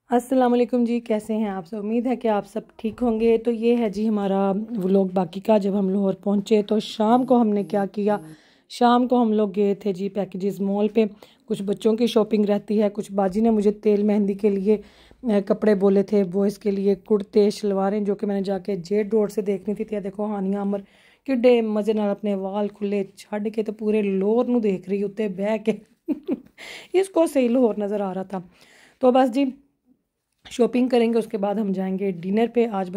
अस्सलाम वालेकुम जी, कैसे हैं आप सब। उम्मीद है कि आप सब ठीक होंगे। तो ये है जी हमारा व्लॉग बाकी का। जब हम लाहौर पहुँचे तो शाम को हमने क्या किया, शाम को हम लोग गए थे जी पैकेजेस मॉल पे। कुछ बच्चों की शॉपिंग रहती है, कुछ बाजी ने मुझे तेल मेहंदी के लिए कपड़े बोले थे, बॉयज़ के लिए कुर्ते शलवारें जो कि मैंने जाके जेड रोड से देखनी थी। तो देखो हानिया अमर किड्डे मज़े नाल अपने वाल खुले छड़ के तो पूरे लाहौर नूं देख रही उत्ते बह के इसको सही लाहौर नज़र आ रहा था। तो बस जी शॉपिंग करेंगे, उसके बाद हम जाएंगे डिनर पे। आज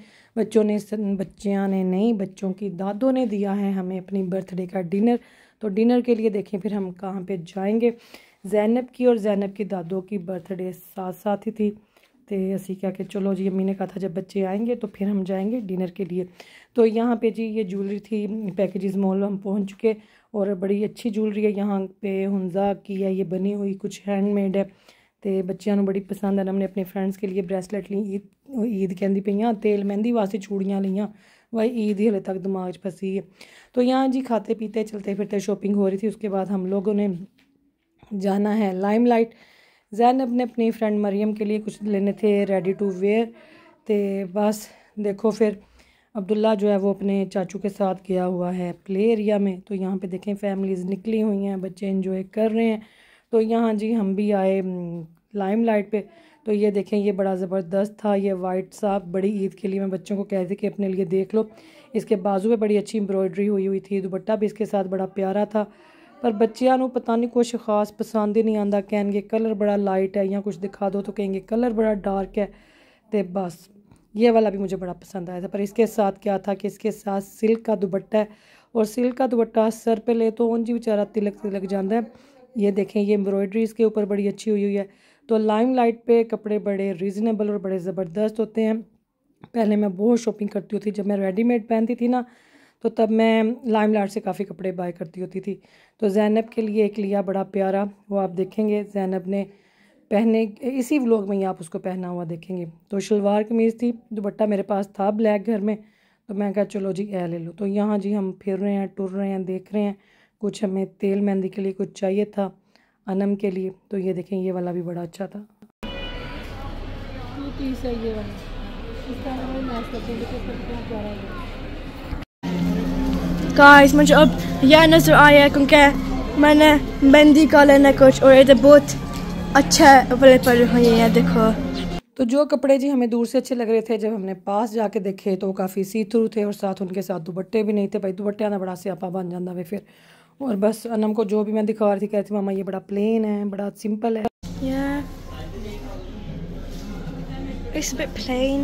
बच्चियाँ ने नहीं, बच्चों की दादों ने दिया है हमें अपनी बर्थडे का डिनर। तो डिनर के लिए देखें फिर हम कहाँ पे जाएंगे। जैनब की और जैनब की दादों की बर्थडे साथ साथ ही थी। तो असी क्या कि चलो जी, अम्मी ने कहा था जब बच्चे आएंगे तो फिर हम जाएंगे डिनर के लिए। तो यहाँ पे जी ये ज्वेलरी थी, पैकेजेस मॉल हम पहुँच चुके और बड़ी अच्छी ज्वेलरी है यहाँ पे। हुंजा की है ये बनी हुई, कुछ हैंडमेड है। तो बच्चों को बड़ी पसंद है। हमने अपने फ्रेंड्स के लिए ब्रेसलेट ली, ईद कहती पई तेल मेहंदी वास्ते चूड़ियाँ लियाँ, वही ईद ही हले तक दिमाग फंसी है। तो यहाँ जी खाते पीते चलते फिरते शॉपिंग हो रही थी। उसके बाद हम लोगों ने जाना है लाइमलाइट। ज़ैनब ने अपनी फ्रेंड मरियम के लिए कुछ लेने थे रेडी टू वेयर। तो बस देखो फिर अब्दुल्ला जो है वो अपने चाचू के साथ गया हुआ है प्ले एरिया में। तो यहाँ पे देखें फैमिलीज़ निकली हुई हैं, बच्चे एंजॉय कर रहे हैं। तो यहाँ जी हम भी आए लाइमलाइट पे। तो ये देखें ये बड़ा ज़बरदस्त था, ये वाइट सा बड़ी ईद के लिए मैं बच्चों को कह थी कि अपने लिए देख लो। इसके बाजू में बड़ी अच्छी एम्ब्रॉयडरी हुई थी, दुपट्टा भी इसके साथ बड़ा प्यारा था। पर बच्चियां नूं पता नहीं कुछ खास पसंद ही नहीं आंदा, कहेंगे कलर बड़ा लाइट है, या कुछ दिखा दो तो कहेंगे कलर बड़ा डार्क है। तो बस ये वाला भी मुझे बड़ा पसंद आया था। पर इसके साथ क्या था कि इसके साथ सिल्क का दुपट्टा है, और सिल्क का दुपट्टा सर पे ले तो उंज बेचारा तिलक तिलक जाता है। ये देखें ये एम्ब्रॉयडरी इसके ऊपर बड़ी अच्छी हुई है। तो लाइमलाइट पे कपड़े बड़े रीज़नेबल और बड़े ज़बरदस्त होते हैं। पहले मैं बहुत शॉपिंग करती होती, जब मैं रेडीमेड पहनती थी ना तो तब मैं लाइमलाइट से काफ़ी कपड़े बाय करती होती थी। तो ज़ैनब के लिए एक लिया बड़ा प्यारा, वो आप देखेंगे ज़ैनब ने पहने, इसी व्लॉग में ही आप उसको पहना हुआ देखेंगे। तो शलवार कमीज़ थी, दुपट्टा मेरे पास था ब्लैक घर में, तो मैं कहा चलो जी ए ले लो। तो यहाँ जी हम फिर रहे हैं, टुर रहे हैं, देख रहे हैं। कुछ हमें तेल मेहंदी के लिए कुछ चाहिए था अनम के लिए। तो ये देखें ये वाला भी बड़ा अच्छा था। पीस है ये वाला, गाइस मुझे अब यह नज़र आया क्योंकि मैंने मेहंदी का लेना कुछ, और इधर बहुत अच्छा अवेलेबल है ये देखो। तो जो कपड़े जी हमें दूर से अच्छे लग रहे थे, जब हमने पास जाके देखे तो काफ़ी सी थ्रू थे, और साथ उनके साथ दुपट्टे भी नहीं थे। भाई दुपट्टियां ना बड़ा स्यापा बन जाता वे फिर। और बस अनम को जो भी मैं दिखा रही थी कहती मामा ये बड़ा प्लेन है, बड़ा सिंपल है। It's a bit plain.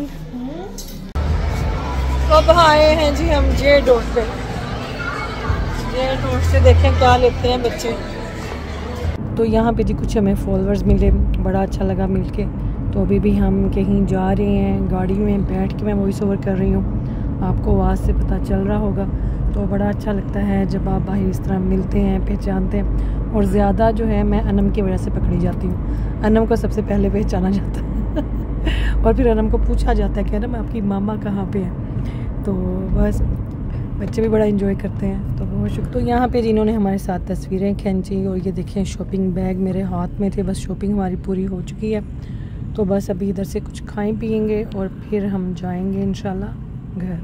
तो अब आए हैं जी हम जे डॉट पे। जे डॉट से देखें क्या लेते हैं बच्चे। तो यहाँ पे जी कुछ हमें फॉलोअर्स मिले, बड़ा अच्छा लगा मिलके। तो अभी भी हम कहीं जा रहे हैं, गाड़ी में बैठ के मैं वॉइस ओवर कर रही हूँ, आपको आवाज़ से पता चल रहा होगा। तो बड़ा अच्छा लगता है जब आप भाई इस तरह मिलते हैं, पहचानते हैं। और ज़्यादा जो है मैं अनम की वजह से पकड़ी जाती हूँ, अनम को सबसे पहले पहचाना जाता है और फिर अनम को पूछा जाता है कि अनम आपकी मामा कहाँ पे है। तो बस बच्चे भी बड़ा एंजॉय करते हैं। तो बहुत शुक्र। तो यहाँ पे जिन्होंने हमारे साथ तस्वीरें खींची, और ये देखें शॉपिंग बैग मेरे हाथ में थे। बस शॉपिंग हमारी पूरी हो चुकी है। तो बस अभी इधर से कुछ खाएं पियेंगे और फिर हम जाएंगे इंशाल्लाह घर।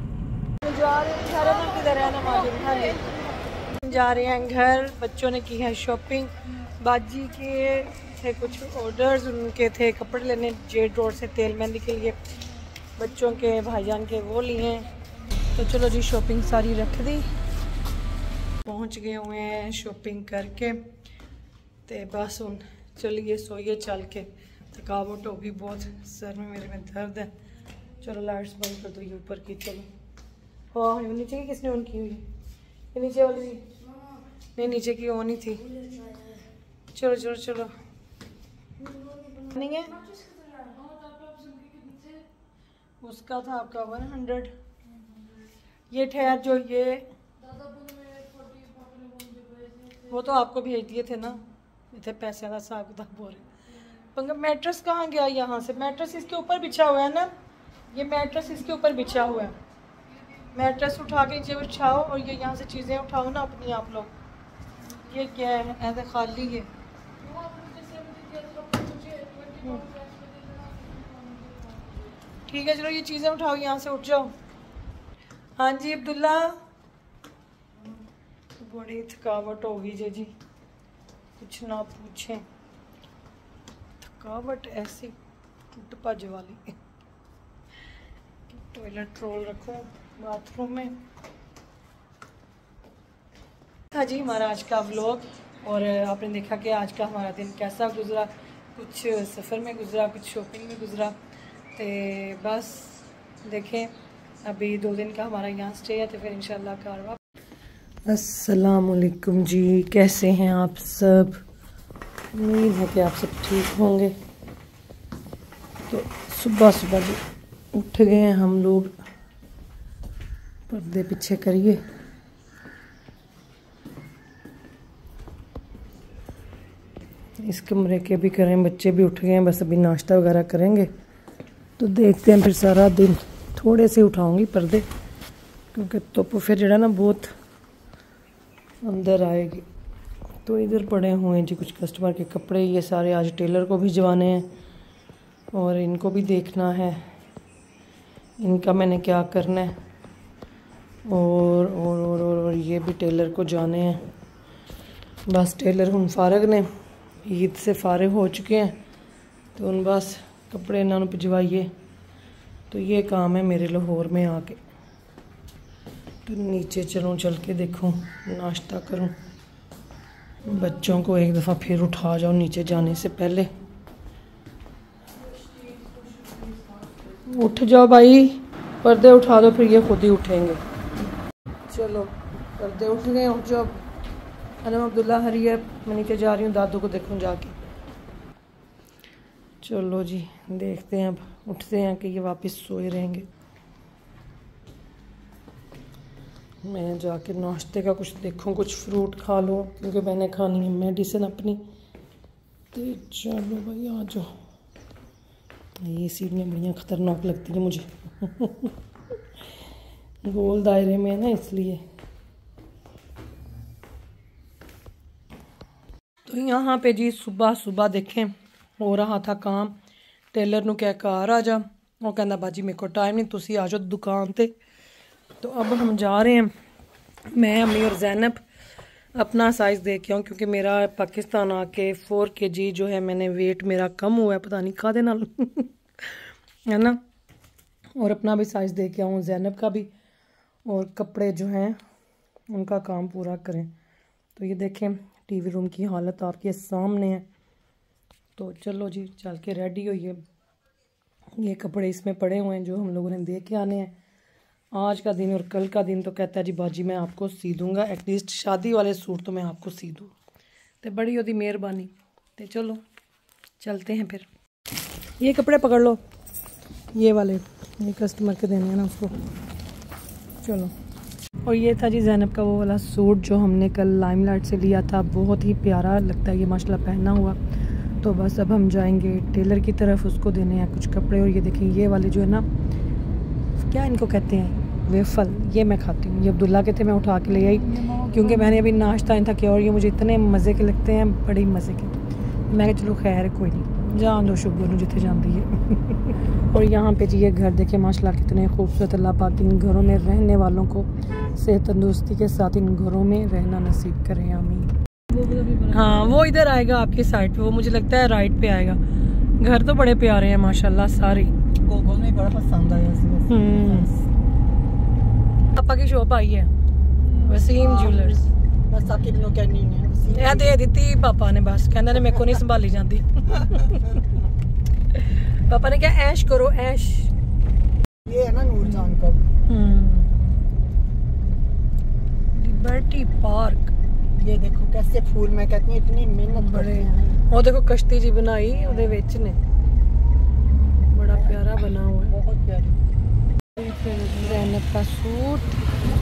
जा रहे हैं घर। बच्चों ने की है शॉपिंग, बाजी के थे कुछ ऑर्डर्स, उनके थे कपड़े लेने जेड रोड से तेल मेहंदी के लिए, बच्चों के भाईजान के वो लिए। तो चलो जी शॉपिंग सारी रख दी, पहुंच गए हुए हैं शॉपिंग करके। तो बस उन चलिए सोइए चल के, थकावट होगी बहुत, सर में मेरे में दर्द है। चलो लाइट्स बंद कर दो ये ऊपर की। चलो हाँ नीचे की किसने ऑन की हुई, ये नीचे वाली थी नहीं, नीचे की ऑन ही थी। चलो चलो चलो नहीं है, उसका था आपका 100। ये ठहर जो ये वो तो आपको भेज दिए थे ना, इतने पैसे का हिसाब किताब हो रहे। पंगा मैट्रेस कहाँ गया, यहाँ से मैट्रेस इसके ऊपर बिछा हुआ है ना, ये मैट्रेस इसके ऊपर बिछा हुआ है। मैट्रेस उठा के नीचे बिछाओ और ये यहाँ से चीज़ें उठाओ ना अपनी आप लोग। ये क्या है, ऐसे खाली है। ठीक है चलो ये चीज़ें उठाओ, यहाँ से उठ जाओ। हाँ जी अब्दुल्ला, बड़ी थकावट होगी जी, कुछ ना पूछें, थकावट ऐसी टूट भज वाली। टॉयलेट रोल रखो बाथरूम में। हाँ जी हमारा आज का व्लॉग, और आपने देखा कि आज का हमारा दिन कैसा गुजरा, कुछ सफ़र में गुजरा, कुछ शॉपिंग में गुजरा। तो बस देखें अभी 2 दिन का हमारा यहाँ स्टे है, तो फिर इंशाल्लाह घर वापस। अस्सलामुअलैकुम जी, कैसे हैं आप सब? उम्मीद है कि आप सब ठीक होंगे। तो सुबह सुबह जी उठ गए हैं हम लोग, पर्दे पीछे करिए। इस कमरे के भी करें, बच्चे भी उठ गए हैं, बस अभी नाश्ता वगैरह करेंगे। तो देखते हैं फिर सारा दिन, थोड़े से उठाऊंगी पर्दे क्योंकि धुप्प फिर जड़ा ना बहुत अंदर आएगी। तो इधर पड़े हुए हैं जी कुछ कस्टमर के कपड़े, ये सारे आज टेलर को भिजवाने हैं और इनको भी देखना है इनका मैंने क्या करना है। और ये भी टेलर को जाने हैं। बस टेलर हम फारग ने, ईद से फारग हो चुके हैं, तो उन बस कपड़े इन्होंने भिजवाइए। तो ये काम है मेरे लाहौर में आके। तो नीचे चलूँ, चल के देखूँ, नाश्ता करूँ, बच्चों को एक दफ़ा फिर उठा जाओ नीचे जाने से पहले। उठ जाओ भाई, पर्दे उठा दो, फिर ये खुद ही उठेंगे। चलो पर्दे उठ गए, उठ जाओ। अनम अब्दुल्ला हरिया, मैं नीचे जा रही हूँ, दादू को देखूँ जाके। चलो जी देखते हैं, अब उठते हैं कि ये वापस सोए रहेंगे। मैं जाके नाश्ते का कुछ देखूँ, कुछ फ्रूट खा लूँ क्योंकि मैंने खानी है मेडिसिन अपनी। तो चलो भाई आ जाओ। ये सीढ़ियाँ बड़ियाँ ख़तरनाक लगती हैं मुझे गोल दायरे में है ना, इसलिए। तो यहाँ पे जी सुबह सुबह देखें हो रहा था काम। टेलर नू क्या कार आ जा, वो कहना बाजी मेरे को टाइम नहीं, तुसी आ जाओ दुकान ते। तो अब हम जा रहे हैं, मैं अम्मी और जैनब अपना साइज़ दे के आऊँ क्योंकि मेरा पाकिस्तान आके 4 kg जो है मैंने वेट मेरा कम हुआ है, पता नहीं कादे नाल है ना। और अपना भी साइज़ दे के आऊँ, जैनब का भी, और कपड़े जो हैं उनका काम पूरा करें। तो ये देखें टीवी रूम की हालत आपके सामने है। तो चलो जी चल के रेडी होइए। ये कपड़े इसमें पड़े हुए हैं जो हम लोगों ने दे के आने हैं। आज का दिन और कल का दिन तो कहता है जी बाजी मैं आपको सी दूँगा, एटलीस्ट शादी वाले सूट तो मैं आपको सी दूँ। तो बड़ी होती मेहरबानी। तो चलो चलते हैं फिर। ये कपड़े पकड़ लो, ये वाले, ये कस्टमर के देने हैं ना उसको। चलो। और ये था जी जैनब का वो वाला सूट जो हमने कल लाइमलाइट से लिया था, बहुत ही प्यारा लगता है ये माशाल्लाह पहना हुआ। तो बस अब हम जाएंगे टेलर की तरफ, उसको देने हैं कुछ कपड़े। और ये देखिए ये वाले जो है ना, क्या इनको कहते हैं, वेफल, ये मैं खाती हूँ। ये अब्दुल्ला के थे, मैं उठा के ले आई क्योंकि मैंने अभी नाश्ता नहीं था किया, और ये मुझे इतने मज़े के लगते हैं, बड़ी मज़े के। मैं चलो खैर कोई नहीं, जान दो शुगर जिथे जाती है। और यहाँ पे जी ये घर देखे माशाल्लाह कितने खूबसूरत। अल्लाह पाक इन घरों में रहने वालों को सेहत तंदुरुस्ती के साथ इन घरों में रहना नसीब करें, आमीन। हाँ वो इधर आएगा आपकी साइड पे, वो मुझे लगता है राइट पे आएगा। घर तो बड़े प्यारे हैं माशाल्लाह सारे। बड़ा पसंद आया। पापा की शॉप आई है वसीम ज्वेलर्स, बस आके बिनो कहनी है दे दी पापा ने, बस कहना ने मेरे को नहीं संभाली जाती। पापा ने क्या ऐश करो ऐश। ये है ना नूरजान का लिबर्टी पार्क। ये देखो कैसे फूल, मैं कहती हूँ इतनी मेहनत बड़े। वो देखो कश्ती जी बनाई उहदे विच ने, बड़ा प्यारा बना हुआ है, बहुत प्यारी। जैनब का सूट।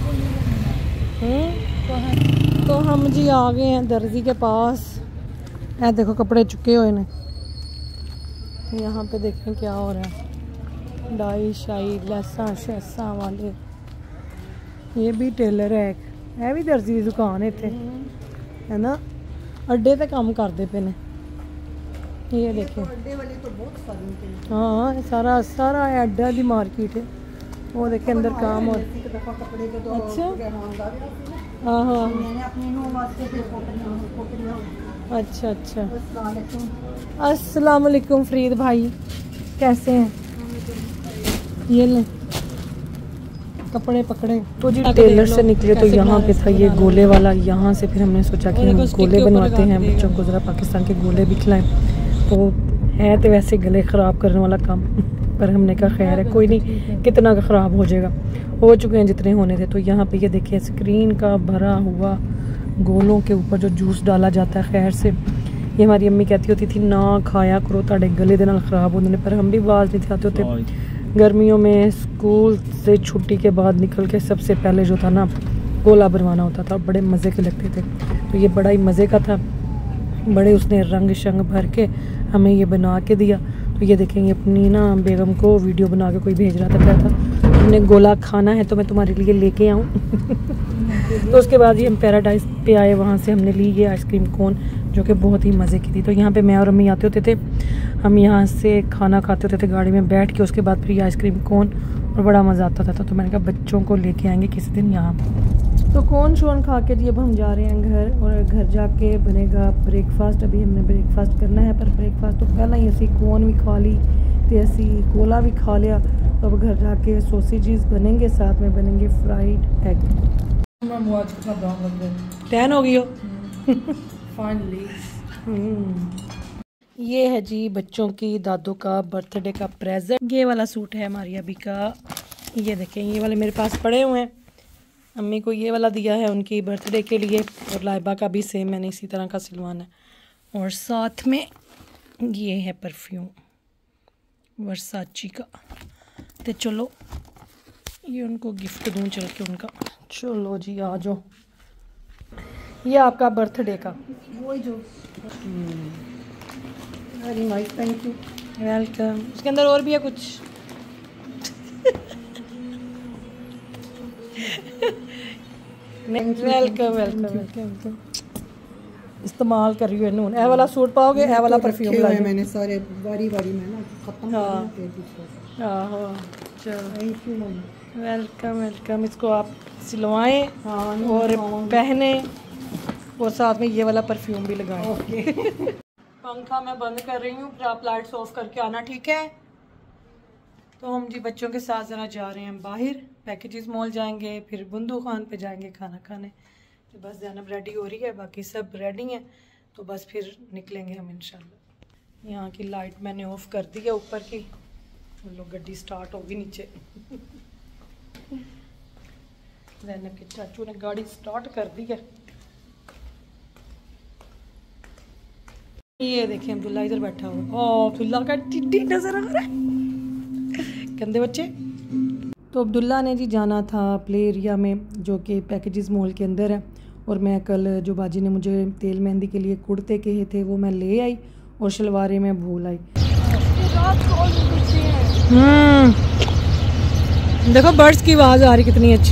तो हम जी आ गए हैं दर्जी के पास। ये देखो कपड़े चुके हुए ने, यहाँ पे देखें क्या हो रहा है, डाई शाई लैसा शैसा वाले। ये भी टेलर है, ये भी दर्जी की दुकान है इतने, है ना, अड्डे पे काम करते पे ने। ये देखिए अड्डे वाले तो बहुत सारे। हाँ सारा सारा अड्डा दी मार्केट है। वो देखिए अंदर काम और कपड़े के तो अच्छा हाँ हाँ मैंने अपने नो वास्ते पे अच्छा अच्छा। अस्सलाम वालेकुम फरीद भाई, कैसे हैं? ये ले कपड़े पकड़े तो जी टेलर से निकले तो यहाँ पे था ये गोले वाला। यहाँ से फिर हमने सोचा कि हम गोले बनवाते हैं बच्चों को, ज़रा पाकिस्तान के गोले भी खिलाएं। तो है तो वैसे गले ख़राब करने वाला काम, पर हमने कहा खैर है कोई नहीं, कितना का ख़राब हो जाएगा, हो चुके हैं जितने होने थे। तो यहाँ पे ये देखिए स्क्रीन का भरा हुआ गोलों के ऊपर जो जूस डाला जाता है, खैर से ये हमारी अम्मी कहती होती थी ना खाया करो ताड़े गले दे नाल ख़राब होने, पर हम भी आवाज़ नहीं आते होते। गर्मियों में स्कूल से छुट्टी के बाद निकल के सबसे पहले जो था ना गोला बनवाना होता था, बड़े मज़े के लगते थे। तो ये बड़ा ही मज़े का था, बड़े उसने रंग शंग भर के हमें ये बना के दिया। तो ये देखेंगे अपनी ना बेगम को वीडियो बना के कोई भेज रहा था, कहता था तुमने गोला खाना है तो मैं तुम्हारे लिए लेके आऊँ। तो उसके बाद ये हम पैराडाइज पे आए, वहाँ से हमने ली ये आइसक्रीम कोन जो कि बहुत ही मज़े की थी। तो यहाँ पे मैं और अम्मी आते होते थे, हम यहाँ से खाना खाते होते थे गाड़ी में बैठ के, उसके बाद फिर ये आइसक्रीम कोन, और बड़ा मज़ा आता था। तो मैंने कहा बच्चों को लेके आएंगे किसी दिन यहाँ। तो कोन शोन खा के जी अब हम जा रहे हैं घर, और घर जाके बनेगा ब्रेकफास्ट। अभी हमने ब्रेकफास्ट करना है, पर ब्रेकफास्ट तो पहला ही असी कोन भी खा ली तो असी गोला भी खा लिया। तो अब घर जाके सॉसेजेस बनेंगे, साथ में बनेंगे फ्राइड एग। टैन हो गई हो फाइनली। ये है जी बच्चों की दादों का बर्थडे का प्रेजेंट। ये वाला सूट है हमारी अभी का, ये देखें ये वाले मेरे पास पड़े हुए हैं। अम्मी को ये वाला दिया है उनकी बर्थडे के लिए, और लाइबा का भी सेम मैंने इसी तरह का सिलवाना है। और साथ में ये है परफ्यूम वर्साची का। तो चलो ये उनको गिफ्ट दूँ चल के उनका। चलो जी आ जाओ, ये आपका बर्थडे का। वही जो very nice, thank you, welcome. उसके अंदर और भी है कुछ। Welcome welcome welcome. इस्तेमाल कर रही हूँ। ए वाला सूट पाओगे, ए वाला परफ्यूम लाए मैंने सारे बारी बारी में ना खत्म हाँ चलो थैंक यू वेलकम वेलकम। इसको आप सिलवाएं और पहने, और साथ में ये वाला परफ्यूम भी लगाएं। ओके। पंखा मैं बंद कर रही हूँ, फिर आप लाइट्स ऑफ करके आना, ठीक है? तो हम जी बच्चों के साथ ज़रा जा रहे हैं बाहर, पैकेजेस मॉल जाएंगे, फिर बुंदू खान पे जाएंगे खाना खाने। तो बस ज़ैनब रेडी हो रही है, बाकी सब रेडी हैं, तो बस फिर निकलेंगे हम इंशाल्लाह। यहाँ की लाइट मैंने ऑफ कर दी है ऊपर की, हम लोग गड्डी स्टार्ट होगी नीचे। ज़ैनब के चाचू ने गाड़ी स्टार्ट कर दी है। ये देखें अब्दुल्ला इधर बैठा हुआ। ओ अब्दुल्ला का टिड्डी नजर आ रहा है, गंदे बच्चे। तो अब्दुल्ला ने जी जाना था प्ले एरिया में, जो कि पैकेजेस मॉल के अंदर है। और मैं कल जो बाजी ने मुझे तेल मेहंदी के लिए कुर्ते कहे थे वो मैं ले आई, और शलवारें मैं भूल आई। देखो बर्ड्स की आवाज़ आ रही कितनी अच्छी।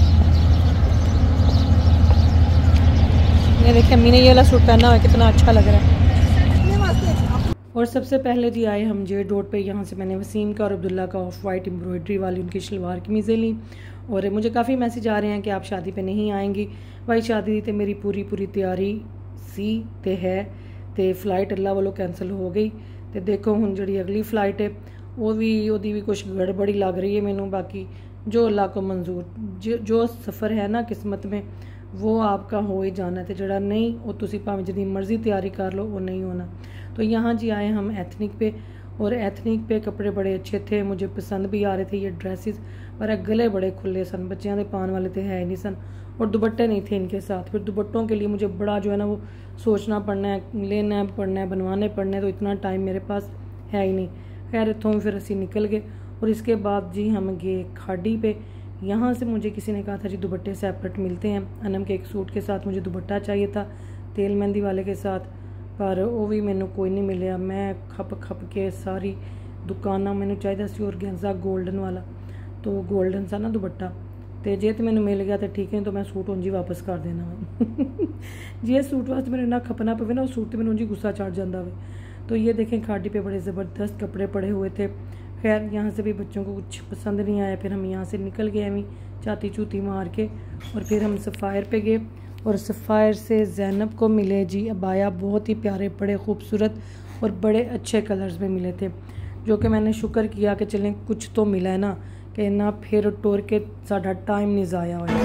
ये देखिए अम्मी ने ये वाला सूट पहना हुआ है, कितना अच्छा लग रहा है। और सबसे पहले जी आए हम जे डॉट पे। यहाँ से मैंने वसीम का और अब्दुल्ला का ऑफ वाइट एम्ब्रॉयडरी वाली उनकी शलवार कमीज़ें ली। और मुझे काफ़ी मैसेज आ रहे हैं कि आप शादी पे नहीं आएंगी। भाई शादी तो मेरी पूरी तैयारी सी ते है, तो फ्लाइट अल्लाह वालों कैंसल हो गई। तो देखो हुण जी अगली फ्लाइट है ओदी भी कुछ गड़बड़ी लग रही है मैनू। बाकी जो अल्लाह को मंजूर, जो सफ़र है ना किस्मत में वो आपका हो ही जाना है। तो जड़ा नहीं वो तुसी भावें जितनी मर्जी तैयारी कर लो वो नहीं होना। तो यहाँ जी आए हम एथनिक पे, और एथनिक पे कपड़े बड़े अच्छे थे, मुझे पसंद भी आ रहे थे ये ड्रेसेस, पर गले बड़े खुले सन, बच्चों के पान वाले तो है ही नहीं सन, और दुपट्टे नहीं थे इनके साथ। फिर दुपट्टों के लिए मुझे बड़ा जो है ना वो सोचना पड़ना है, लेना है पड़ना है, बनवाने पड़ने, तो इतना टाइम मेरे पास है ही नहीं। खैर इतों फिर असी निकल गए। और इसके बाद जी हम गए खाड़ी पे। यहाँ से मुझे किसी ने कहा था जी दुपट्टे सेपरेट मिलते हैं। अनम के एक सूट के साथ मुझे दुपट्टा चाहिए था तेल मेहंदी वाले के साथ, पर वो भी मैनू कोई नहीं मिले। मैं खप के सारी दुकाना मैनू चाहिए सी और गेंजा गोल्डन वाला, तो गोल्डन सा ना दुपट्टा, तो जे तो मैनू मिल गया तो ठीक है, तो मैं सूट उंजी वापस कर देना वा। जे सूट वास्ते मैंने इन्ना खपना पवे ना, उस सूट तो मैनू उंजी गुस्सा चढ़ जाता वे। तो ये देखें खाटी पे बड़े ज़बरदस्त कपड़े पड़े हुए थे। खैर यहाँ से भी बच्चों को कुछ पसंद नहीं आया, फिर हम यहाँ से निकल गए अभी चाती चूती मार के, और फिर हम सफ़ायर पे गए और सफ़ायर से ज़ैनब को मिले जी अबाया, बहुत ही प्यारे, बड़े खूबसूरत और बड़े अच्छे कलर्स में मिले थे, जो कि मैंने शुक्र किया कि चलें कुछ तो मिला है ना, कि ना फिर टोर के साढ़ा टाइम नहीं ज़ाया हो।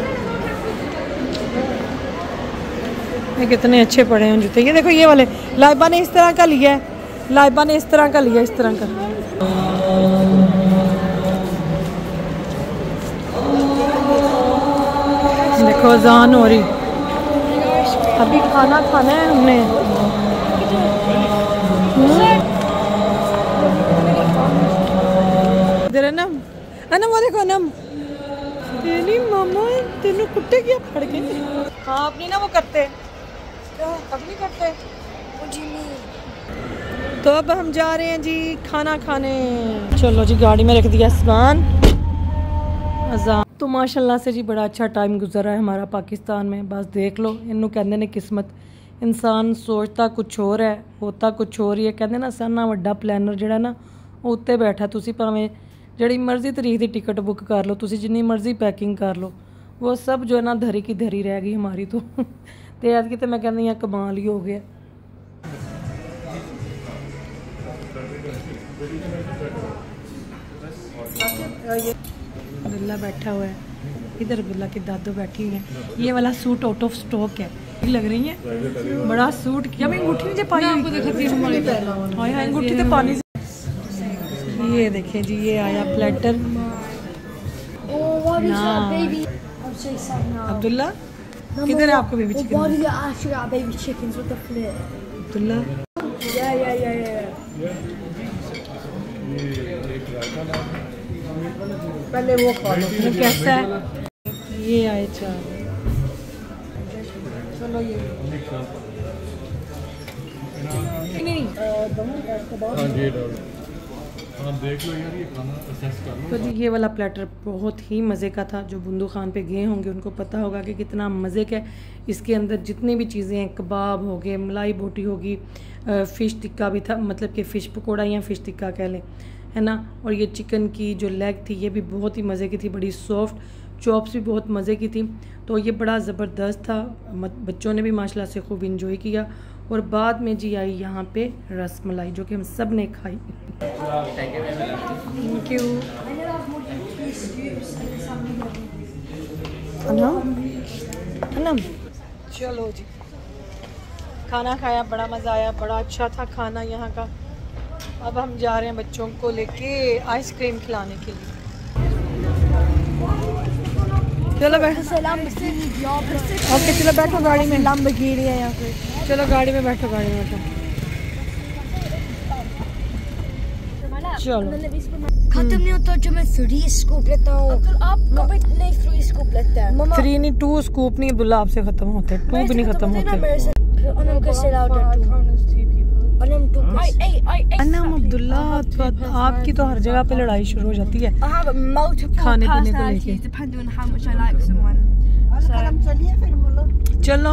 ये कितने अच्छे पड़े हैं जूते, ये देखो ये वाले लाइबा ने इस तरह का लिया है, लाइबा ने इस तरह का लिया, इस तरह का। देखो अजान हो रही, अभी खाना खाना है हमने। इधर है ना, वो देखो ना, तेरी मामा तेनू कुत्ते क्या फड़ के। हाँ अपनी ना वो करते, अब नहीं करते। तो अब हम जा रहे हैं जी खाना खाने। चलो जी गाड़ी में रख दिया सामान। अजान तो माशाल्लाह से जी बड़ा अच्छा टाइम गुजरा है हमारा पाकिस्तान में। बस देख लो, इनू कहते ने किस्मत, इंसान सोचता कुछ और है, होता कुछ और ही है। कहते ना साना वड्डा प्लानर जिहड़ा ना उत्ते बैठा, तुसी भावें जिहड़ी मर्जी तरीक की टिकट बुक कर लो, तुसी जिन्नी मर्जी पैकिंग कर लो, वो सब जो है ना धरी की धरी रह गई हमारी। तो ऐतकी तो मैं कहनी कमाल ही हो गया। अब्दुल्ला बैठा हुआ है इधर, अब्दुल्ला की दादू बैठी हुई है। ये वाला सूट आउट ऑफ स्टॉक है, लग रही है बड़ा सूट किया। मैं अंगूठी नहीं पाई, आपको दिखाती हूं। हां अंगूठी तो पानी से। ये देखें जी, ये आया प्लेटर। अब्दुल्ला किधर है आपको बेबी चिकन? अब्दुल्ला पहले वो खा लो। कैसा है? ये आए चार। चलो ये नहीं देख लो यार, ये खाना असेस कर लो। तो जी ये वाला प्लेटर बहुत ही मज़े का था। जो बुंदू खान पे गए होंगे उनको पता होगा कि कितना मज़े का है। इसके अंदर जितनी भी चीज़ें हैं, कबाब हो गए, मलाई बोटी होगी, फ़िश टिक्का भी था, मतलब कि फ़िश पकौड़ा या फ़िश टिक्का कह लें, है ना। और ये चिकन की जो लेग थी ये भी बहुत ही मज़े की थी, बड़ी सॉफ्ट। चॉप्स भी बहुत मज़े की थी। तो ये बड़ा ज़बरदस्त था, बच्चों ने भी माशाल्लाह से खूब इंजॉय किया। और बाद में जी आई यहाँ पे रस मलाई, जो कि हम सब ने खाई। Thank you. अनम चलो जी खाना खाया, बड़ा मज़ा आया, बड़ा अच्छा था खाना यहाँ का। अब हम जा रहे हैं बच्चों को लेके आइसक्रीम खिलाने के लिए। चलो बैठो। ओके चलो बैठो गाड़ी में, लैम्बोर्गिनी है यहाँ पे। चलो गाड़ी में बैठो, गाड़ी में बैठो। चलो खत्म नहीं होता जो मैं 3 स्कूप लेता हूँ। आप कभी नहीं 3 स्कूप लेते हैं? 3 नहीं 2 स्कूप नहीं अब्दुल्ला, आपसे खत्म होते, 2 भी नहीं खत्म होते। अनम अब्दुल्ला आपकी तो हर जगह पे लड़ाई शुरू हो जाती है खाने पीने को लेके। चलिए फिर बोलो। चलो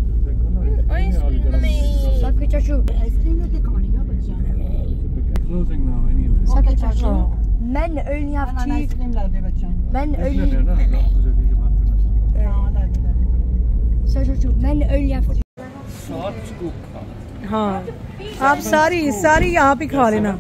आइसक्रीम में दिखानी ना बच्चा। Closing now anyway. Men only have 2. Ice cream ला दे बच्चा। Men इसलिए only. ना जल्दी से बात करना। हां ला दे। So men only have 2. 7 scoop खा। हाँ आप सारी यहाँ पे खा लेना,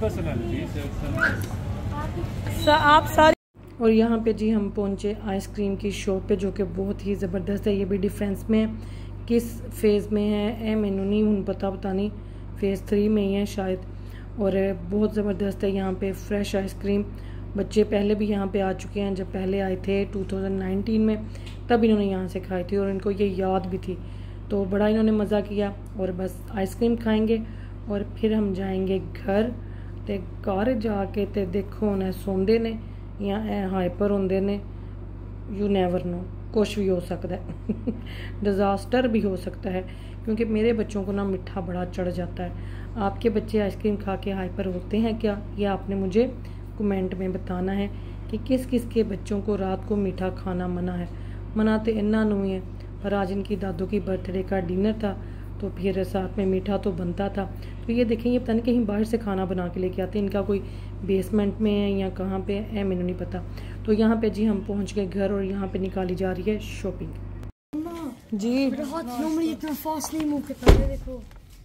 आप सारी। और यहाँ पे जी हम पहुँचे आइसक्रीम की शॉप पे, जो कि बहुत ही ज़बरदस्त है। ये भी डिफेंस में किस फेज़ में है मैनू नहीं हूँ पता नहीं, फेज़ 3 में ही है शायद। और बहुत ज़बरदस्त है यहाँ पे फ्रेश आइसक्रीम। बच्चे पहले भी यहाँ पे आ चुके हैं, जब पहले आए थे 2019 में, तब इन्होंने यहाँ से खाई थी और इनको ये याद भी थी। तो बड़ा इन्होंने मज़ा किया। और बस आइसक्रीम खाएंगे और फिर हम जाएंगे घर। ते घर जाके ते देखो उन्हें सोंदे ने या हाइपर होंदे ने, यू नेवर नो, कुछ भी हो सकता है डिज़ास्टर भी हो सकता है, क्योंकि मेरे बच्चों को ना मीठा बड़ा चढ़ जाता है। आपके बच्चे आइसक्रीम खा के हाइपर होते हैं क्या? ये आपने मुझे कमेंट में बताना है कि किस किस के बच्चों को रात को मीठा खाना मना है। मना तो इन्ना नू ही है, पर आज इनकी दादू की बर्थडे का डिनर था तो फिर साथ में मीठा तो बनता था। तो ये देखें, ये पता नहीं कहीं बाहर से खाना बना के लेके आते हैं, इनका कोई बेसमेंट में है या कहाँ पे है मैंने नहीं पता। तो यहाँ पे जी हम पहुँच गए घर और यहाँ पे निकाली जा रही है शॉपिंग जी। इतना फास्ट नहीं मूव करता है, देखो।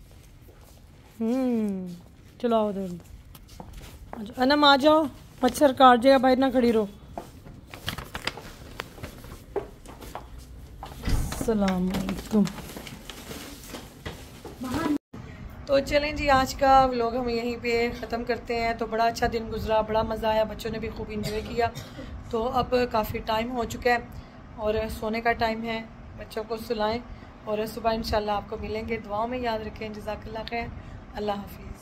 चलो आओ उधर। अनम आ जाओ, मच्छर काट जाएगा, बाहर ना खड़ी रहो। अस्सलाम वालेकुम। तो चलें जी, आज का व्लॉग हम यहीं पे ख़त्म करते हैं। तो बड़ा अच्छा दिन गुजरा, बड़ा मज़ा आया, बच्चों ने भी खूब इंजॉय किया। तो अब काफ़ी टाइम हो चुका है और सोने का टाइम है, बच्चों को सुलाएं और सुबह इंशाल्लाह आपको मिलेंगे। दुआओं में याद रखें। जज़ाकल्लाह खैर, अल्लाह हाफिज़।